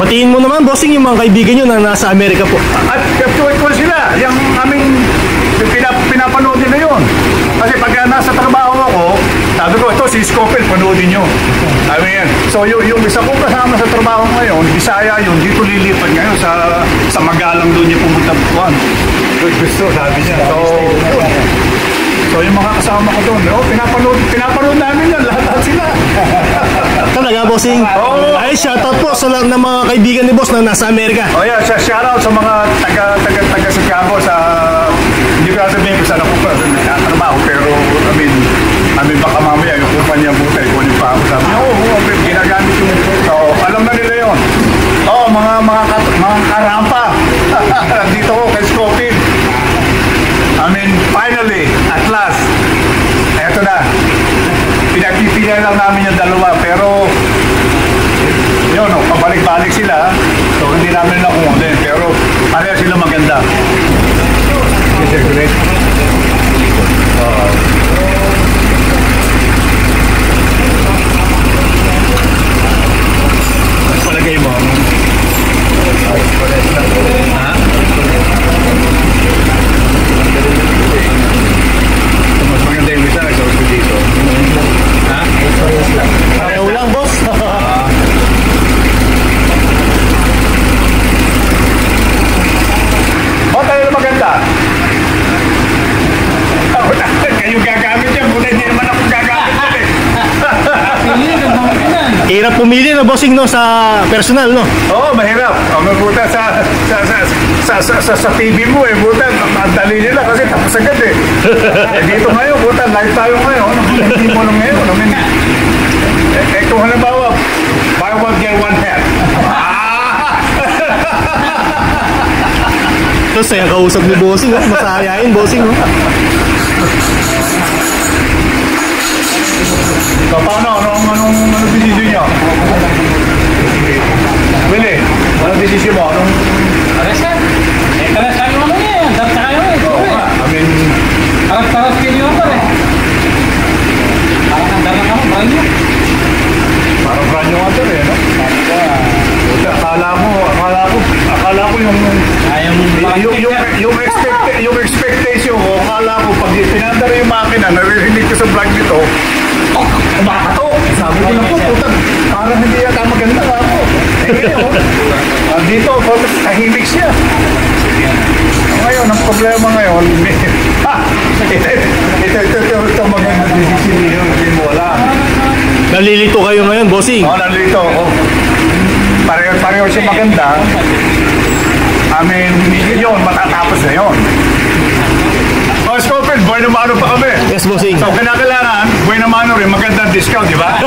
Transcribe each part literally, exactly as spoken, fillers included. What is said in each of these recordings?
Batiin mo naman, bossing, yung mga kaibigan nyo na nasa Amerika po. At tuwid ko sila, yung aming pinap pinapanood nila yun. Kasi pag nasa trabaho ako, sabi ko, ito si Scofield, panoodin nyo. I mean, so yung, yung isa kong kasama sa trabaho ngayon, Bisaya yun, dito lilipat ngayon sa sa Magalang doon niya pumunta buwan. Gusto, sabi niya. So, so yung mga kasama ko doon, oh, pinapanood, pinapanood namin yan, lahat sila. Talaga, bossing? Oh. Ay, shoutout po sa lahat ng mga kaibigan ni boss na nasa Amerika. Oh yeah, shoutout sa mga taga taga taga Chicago sa hindi ko sabihin kung saan ako pa nagtatrabaho, pero I mean, I mean baka mamaya yung kumpanya buta, ikunin pa ako sabi niya, oo, oh, oh, ginagamit yung so, alam na nila yun. Oo, oh, mga mga mga karampa dito ko kay Scofield. I mean, finally, at last, eto na. Pinagpipilian lang namin yung dalawa, pero yun, no, pabalik-balik sila, so hindi namin nakuha din, pero pareha sila maganda. Yes, sir, great. Uh, palagay mo, ha? Mas maganda yung isa, nagsabi dito. Ha? Ayaw lang, boss. O, tayo na maganda. Kayo gagamit yan, muna hindi naman ako gagamit yan eh. Hirap pumili na, bossing, no, sa personal, no? Oo, mahirap. O, mabuta sa sa sa sa sa, sa, sa T V mo eh, buta, madali nila kasi tapos agad eh. Eh dito ngayon, buta, live tayo ngayon. Hindi mo lang ngayon. I mean, eh, eh kung halimbawa, buy one, get one hat. Tapos saya kausap ni bossing, no? Masayain, bossing, no? So, paano? Anong, anong, anong desisyon niyo? Willie, anong desisyon mo? Anong... Pares ka? Eh, pares kayo ano yan? Dapat kayo eh. Oo nga, I mean... Paras-paras kayo yung pa eh. Parang ang dalang ako, parang yun. Parang brand new water eh, no? Buti, akala ko, akala ko, akala ko yung... Ayaw mo Yung, yung, yung, yung, expect, yung expectation ko, akala ko pag pinandara yung makina, naririnig ko sa vlog nito, oh, kumakato! Sabi ko lang po, putang, parang hindi yata maganda nga ako. Eh ngayon, uh, dito, tahimik siya. Ngayon, ang problema ngayon, ha! Ito, ito, ito, ito, ito, maganda decision niyo, hindi mo wala. Nalilito kayo ngayon, bossing. Oo, nalilito ako. Pareho, pareho siya maganda. I mean, yun, matatapos na yun. Oh, Scofield, buhay na mano pa kami. Yes, bossing. So, kinakailangan, buhay na mano rin, magandang discount, di ba?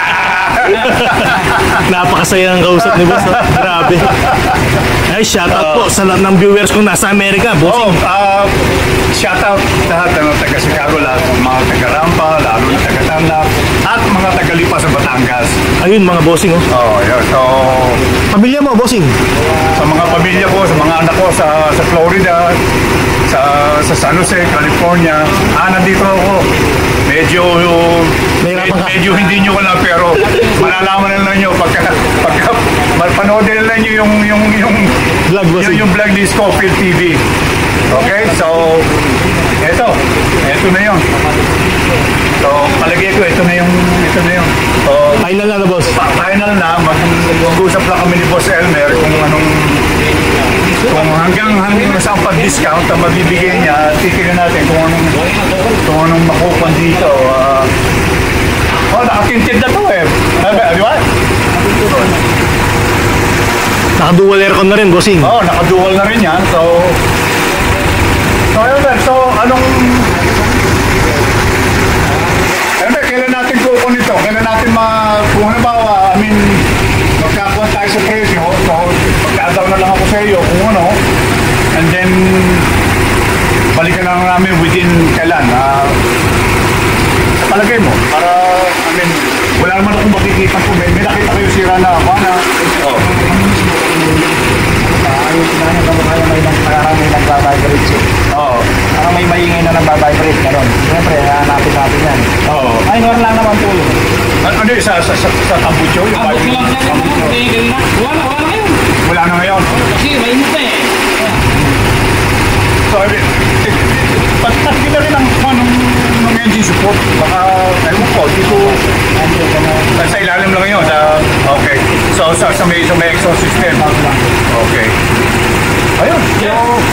Napakasaya ng kausap ni boss, no? Grabe. Ay, shoutout po sa lahat ng viewers kung nasa Amerika, bossing. Oh, uh, shoutout lahat ng taga Chicago, lahat ng mga taga Rampa, lalo ng taga Tarlac, at mga taga Lipa sa Batangas. Ayun, mga bossing, oh. Oh, yun. So, Pamilya mo, bossing. sa mga pamilya ko, sa mga anak ko sa sa Florida, sa sa San Jose, California. Ah, nandito ako. Medyo Nahirapan ka. medyo hindi nyo wala pero malalaman na nyo pagka pagka panoodin na nyo yung yung yung Vlog, bossing. yung, yung vlog ni Scofield T V. Okay? So, eto. Eto na yun. So, palagay ko, ito na yung ito na yun. So, Final na na, boss. Pa- final na, mag-usap lang kami ni Boss Elmer kung anong kung hanggang hanggang saan pag-discount ang mabibigay niya, titignan natin kung anong kung anong makukuha dito. Uh, oh, nakatinted na to eh. Di ba? Naka-dual aircon na rin, bossing. Oo, oh, nakadual na rin yan. So, so, Elmer, so anong Elmer, kailan natin kukuha nito? Kailan natin ma... Kung halimbawa, I mean, magkakuha tayo sa presyo, so, magkadaw na lang ako sa iyo kung ano, and then, balikan lang namin within kailan, ah, sa palagay mo, para, I mean, wala naman akong makikita ko, may, may nakita kayo sira na ako, na, oh. Ayos na yung kamukha may parang may nagbabibrate siya. Oo. Parang may maingay na nagbabibrate ka ron. Siyempre, hanapin natin yan. Oo. Ay, noon lang naman po yun. Ano yun, sa, sa, sa, sa tambucho? Yung Abot ko lang siya. tambucho. Wala, wala kayo. sa may, sa may exhaust system. Okay. Ayun. So,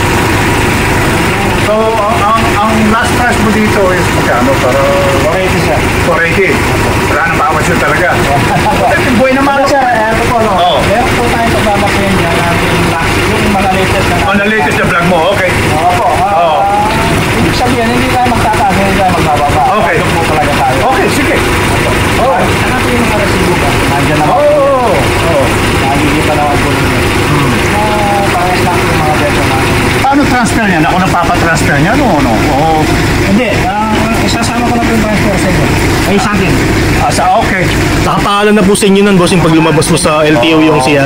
so ang, ang, ang last price mo dito is magkano? Para four eighty siya. four eighty. Wala nang bawas yun talaga. Buhay naman. Ano siya, eh, ito po, no? Oo. Meron po tayo pagbabakyan dyan natin yung mga latest na. On the latest na vlog mo, okay. Oo po. ah, Oo. Ibig sabihin, hindi tayo magtataas, hindi tayo magbababa. Okay. Ito po talaga tayo. Okay, sige. Oo. Ano po yung karasibo ka? Nandiyan naman. Oo. Oo. Nakikita naman po ninyo. Ah, parang lang yung mga beto natin. Paano transfer niyan? Ako napapatransfer niya, no? no? Oo. Hindi, ah, isasama ko na po yung transfer sa inyo. Ay, sa akin. Ah, sa okay. Nakapangalan na po sa inyo nun, bossing, pag lumabas mo sa L T O yung C R.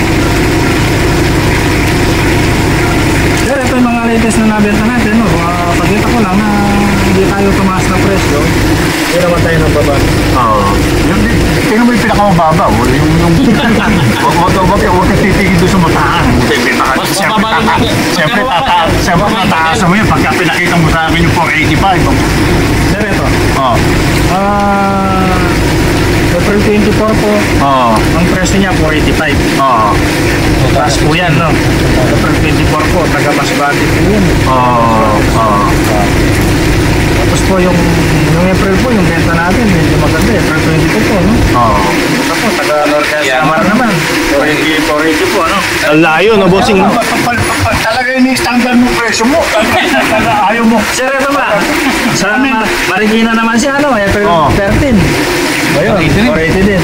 Sir, ito yung mga latest na nabenta natin. No? Uh, pagkita ko lang na hindi tayo tumaas na presyo. Hindi naman tayo nagbaba. Oo. Yung, tingnan mo yung pinakamababa. oh. Yung, yung, wag wag wag wag kang titigil doon sa mataas. Mas Siyempre, mababa rin tata- natin. siyempre, tata- siyempre, tataas mo yun. Pagka pinakita mo sa akin yung four eighty-five. oh. Sir, ito. Oo. Ah, April twenty-four po. Oo. Ang presyo niya four eighty-five. Oo. Taas po yan, no? April twenty-four po. Taga-Masbate po yun. Oo. Oo. Tapos po yung, yung April po, yung benta natin, medyo maganda. April twenty-two po, no? Oo. Ito po, taga-Norte Samar naman. four eighty, four eighty po, ano? Ang layo, no, bossing? Pa- pa- pa- pa- Talaga yung standard mo presyo mo. Talaga ayaw mo. Sir, ito ba? Sa Ma- Marikina naman siya, ano? April Oo. thirteen. Ayun, four eighty din.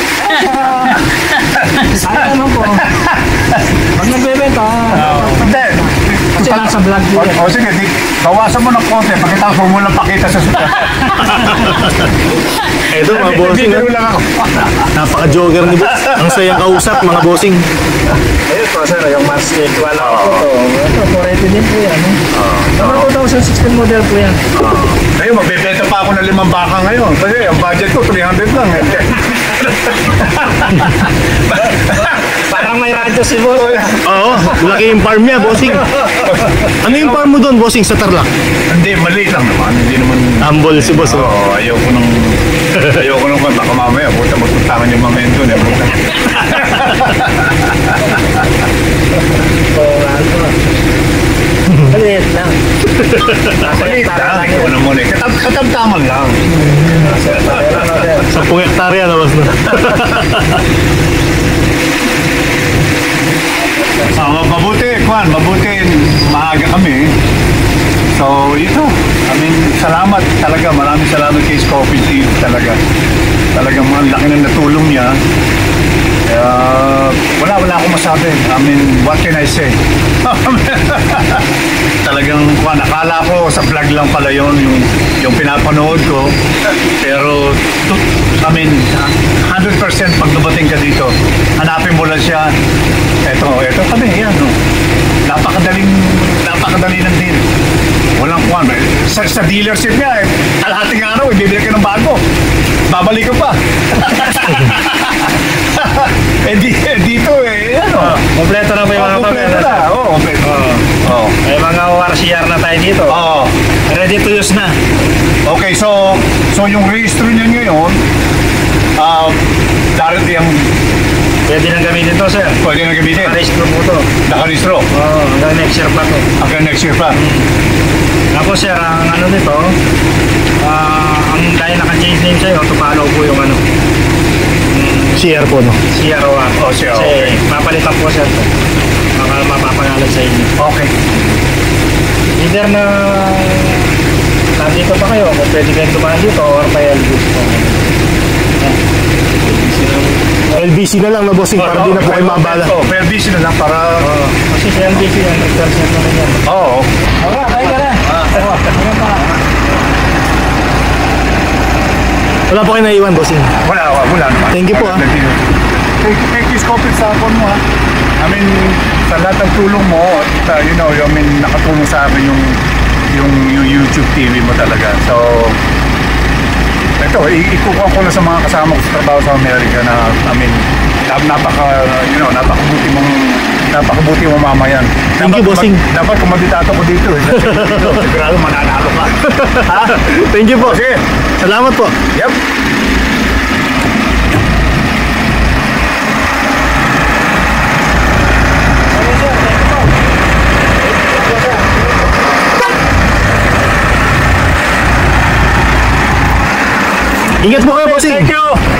Ay, ano po? Pag nagbebenta, Hindi. kasi nasa vlog O, yun. o sige, di, bawasan mo ng konti. Pagkatapos mo lang pakita sa sulat. Ito, mga bossing, Bibiro ha? lang ako. Napaka-jogger ni boss. Ang sayang kausap, mga bossing. Ayun po, sir, yung March twenty-one ako po to. Ito, four eighty din po yan. Number two thousand sixteen model po yan. Ayun, magbebenta pa ako ng limang baka ngayon. Kasi ang budget ko, three hundred lang. Eh. Parang may radyo si boss. Oo, laki yung farm niya, bossing. Ano yung farm mo doon, bossing, sa Tarlac? Hindi, maliit lang naman. Hindi naman... Humble si boss, oh. Oo, ayaw ko nung... ayaw ko nung... Baka mamaya, puta magpuntangan yung mga yun doon. Eh, puta. Oo, ano. Maliit lang. Maliit lang. Ikaw na muna. eh. Katab katamtaman lang. Sampung hektarya na, boss, no? Ah, mabuti, Kwan. Mabuti. Maaga kami. So, ito. I mean, salamat talaga. Maraming salamat kay Scofield Team talaga. Talagang ang laki ng natulong niya. Uh, wala, wala akong masabi. I mean, what can I say? Talagang, kwan, akala ko sa vlog lang pala yun, yung, yung pinapanood ko. Pero, to, I mean, one hundred percent pag dumating ka dito, hanapin mo lang siya. Eto, eto kami, yan. No? Napakadaling, napakadali ng deal. Walang kwan. Eh. Sa, sa dealership niya, eh, kalahating araw, ibibili ka ng bago. Babalik ka pa. eh, di, eh, dito eh, ano? Kompleto na po yung mga Oh, kompleto pamela. na. Oo, kompleto. Oo. May mga O R C R na tayo dito. Oo. Ready to use na. Okay, so, so yung registro niya ngayon, ah, darating ang Pwede nang gamitin to, sir. pwede na gamitin. Naka-registro po to. Nakaristro. Oo, hanggang next year pa to. Hanggang next year pa. Tapos, sir, ang ano nito, ah, ang dahil naka-change name sa'yo, to follow po yung ano, C R po, no? C R O R. Oh, C R O R, Kasi okay. mapalitan po, sir. to. Baka mapapangalan sa inyo. Okay. Either na nandito pa kayo, kung pwede kayong tumahan dito, or pa L B po. L B C na lang, no, bossing, para di na po kayo mabala. Oh, pero busy na lang para... Oo. Kasi si L B C yan, nag-transfer naman yan. Oo. Alright, tayo ka na. Oo, ano pa? Wala po kayo naiwan, bossing. Wala, wala, wala naman. Thank you po, ah. Thank, thank you, Scofield, sa phone mo, ha. I mean, sa lahat ng tulong mo, at, uh, you know, I mean, nakatulong sa akin yung, yung, yung YouTube T V mo talaga. So, ito, i- ikukuha ko na sa mga kasama ko sa trabaho sa Amerika na, I mean, nap- napaka, you know, napakabuti mong, napakabuti mong mamayan. Thank you, bossing. Dapat kumandidato ko dito, eh. Dito, sigurado mananalo ka. Ha? Thank you po. Sige. Salamat po. Yep. Ingat po kayo, bossing. Thank you.